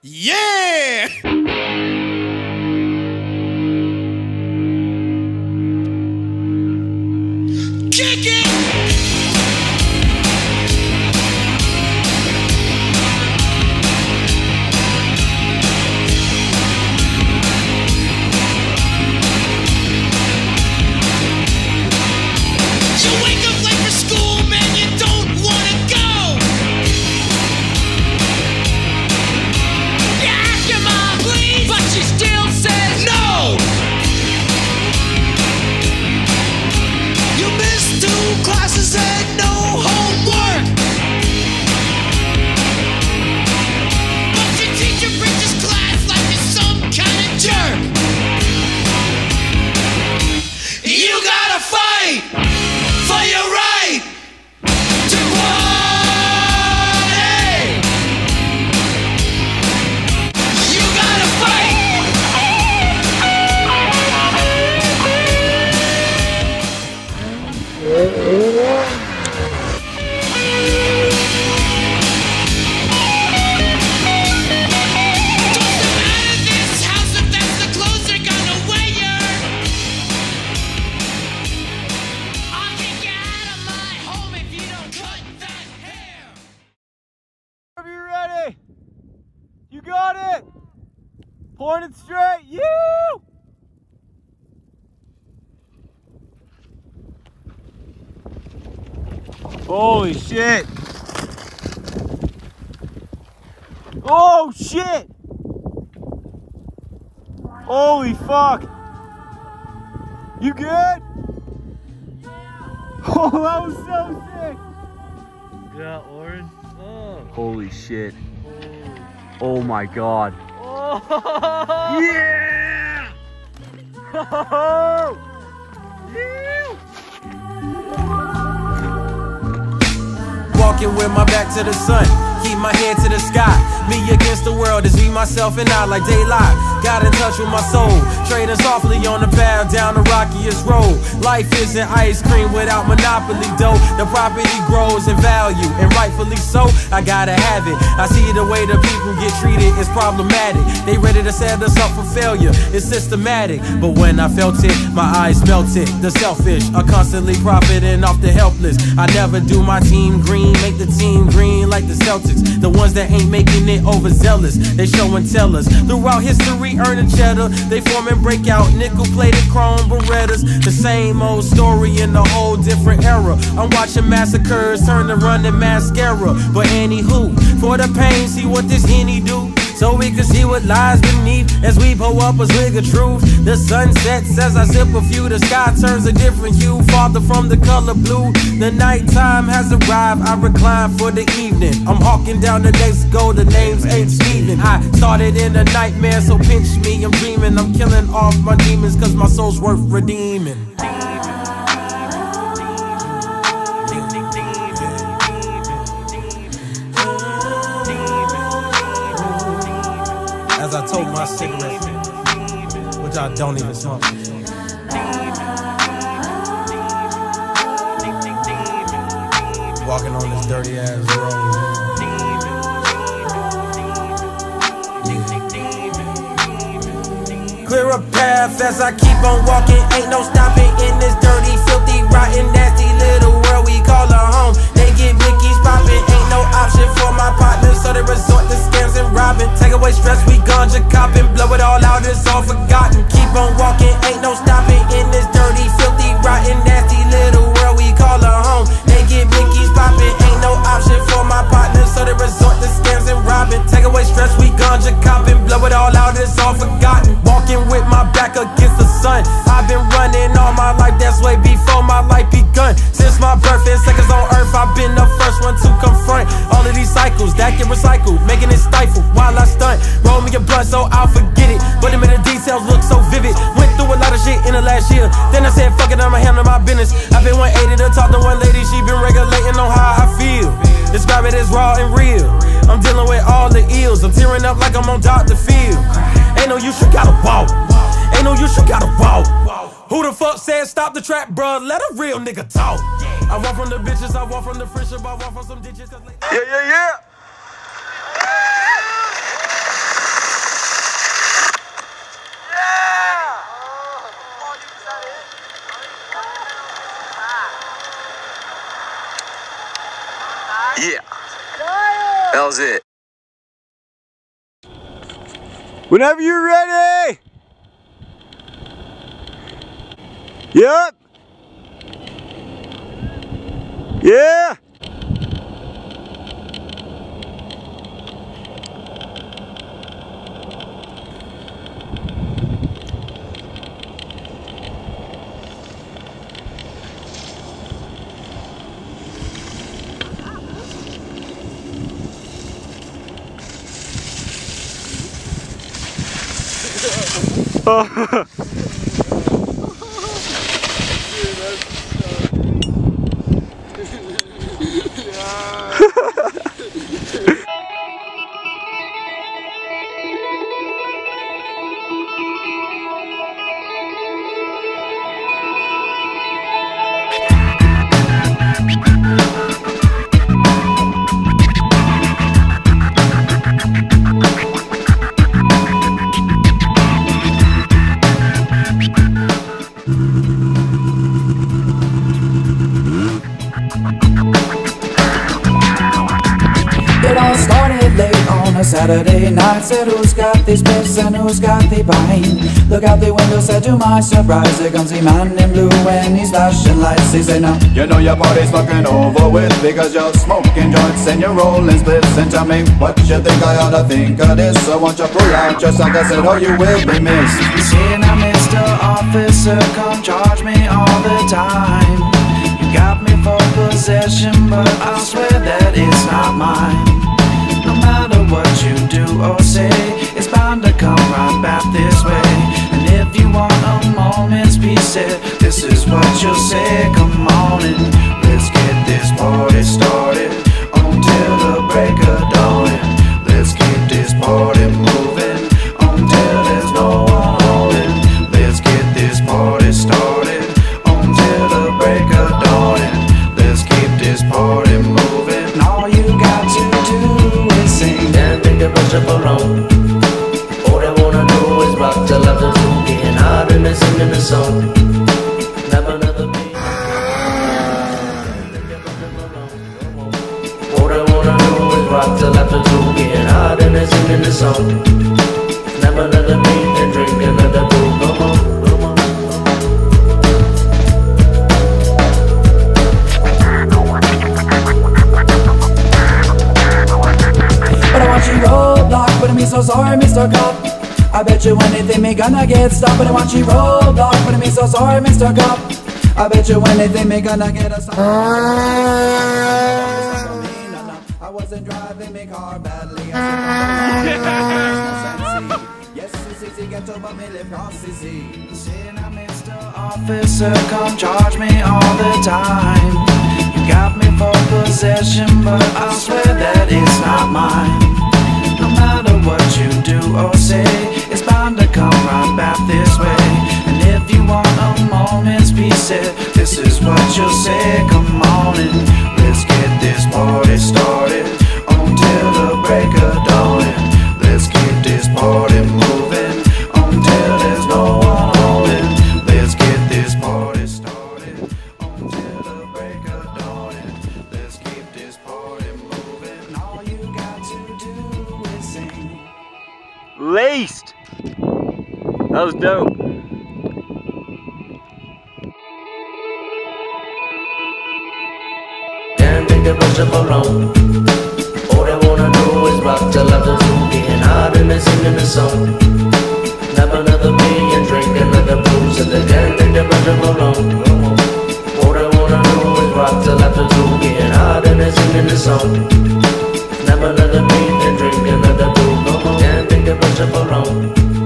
Yeah! Kick it! You got it! Point it straight, you! Holy shit! Oh shit! Holy fuck! You good? Oh, that was so sick! Yeah, orange. Oh. Holy shit. Oh my god. Oh. Yeah! Oh. Walking with my back to the sun, keep my head to the sky. Me against the world is me, myself, and I like daylight. Got in touch with my soul, trading softly on the path down the rockiest road. Life isn't ice cream without monopoly dough. The property grows in value, and rightfully so. I gotta have it. I see the way the people get treated is problematic. They ready to set us up for failure, it's systematic. But when I felt it, my eyes melted. The selfish are constantly profiting off the helpless. I never do my team green, make the team green like the Celtics. The ones that ain't making it overzealous, they show and tell us. Throughout history, earning cheddar, they form and break out nickel-plated chrome Berettas. The same old story in a whole different era. I'm watching massacres turn to running mascara. But anywho, for the pain, see what this Henny do, so we can see what lies beneath as we pull up a swig of truth. The sun sets as I sip a few, the sky turns a different hue, farther from the color blue. The nighttime has arrived, I recline for the evening. I'm hawking down the next goal, the names ain't Steven. I started in a nightmare, so pinch me, I'm dreaming. I'm killing off my demons, cause my soul's worth redeeming. As I tote my cigarette, which I don't even smoke. Walking on this dirty ass road. Clear a path as I keep on walking. Ain't no stopping in this dirty, filthy, rotten, nasty little world we call a home. They get Mickey's popping, ain't no option for my partners, so they resort to scams and robbing. Take away stress, we ganja copping, blow it all out, it's all forgotten. Keep on walking, ain't no stopping in this dirty, filthy, rotten, nasty little world we call a home. They get Mickey's popping, ain't no option for my partners, so they resort to scams and robbing. Take away stress, we ganja copping, blow it all out, it's all forgotten. Walking with my back against the sun, I've been running all my life, that's way before my life begun. Since my birth and seconds on earth, I've been the first one to confront all of these cycles that get recycled, making it stifle while I stunt. Roll me a blunt so I'll forget it, but them in the details look so vivid. Went through a lot of shit in the last year, then I said fuck it, I'ma handle my business. I've been 180 to talk to one lady, she been regulating on how I feel. Describe it as raw and real. I'm dealing with all the ills, I'm tearing up like I'm on Dr. Phil. Ain't no use, you gotta walk. Ain't no use, you gotta walk. Who the fuck said stop the trap, bruh? Let a real nigga talk. I walk from the bitches, I walk from the friendship, I walk from some ditches. Yeah. hell's it? Whenever you're ready. Yep. Yeah. Oh. Saturday night, said who's got this piss and who's got the pine. Look out the window, said to my surprise, there comes the man in blue and he's flashing lights. He said, no, you know your party's fucking over with, because you're smoking joints and you're rolling splits. And tell me what you think I ought to think of this. So won't you pull out your sock, I said, or you will be missed. you see now, Mr. Officer, come charge me all the time. You got me for possession, but I swear that it's not mine. No matter what you do or say, it's bound to come right back this way. And if you want a moment's peace, this is what you'll say. Come on and let's get this party started until the break of dawn. Let's keep this party moving until there's no one holding. Let's get this party started until the break of dawn. Let's keep this party moving. All you got to do is sing. Can't think of push up alone. All I wanna do is rock till after two, getting hot and singing the song. Never another beat. All I wanna do is rock till after two, getting hot and singing the song. Never another beat and drink another brew. Come on, come on. But I want you roadblock, but I'm so sorry, Mr. Cop. I bet you anything me gonna get stopped. But I want you roadblock, but I'm so sorry, Mr. Cop. I bet you anything me gonna get a stop. I wasn't driving me car badly. Yes, it's easy, get over me, live cross easy. Say now, Mr. Officer, come charge me all the time. You got me for possession, but I swear that it's not mine. No matter what you do or say, it's bound to come right back this way. And if you want a moment's peace, this is what you'll say. Come on and let's get this party started until the break of dawn. Let's keep this party moving until there's no one holding. Let's get this party started until the break of dawn. Let's keep this party moving. All you got to do is sing. Laced. That was dope. Can't think of push up alone. All I wanna do is rock till after two, getting hot and singing the song. Never another beer and drink another brew, so they can't think of push up alone. All I wanna do is rock till after two, getting hot and singing the song. Never another beer and drink another brew. Can't think of push up alone.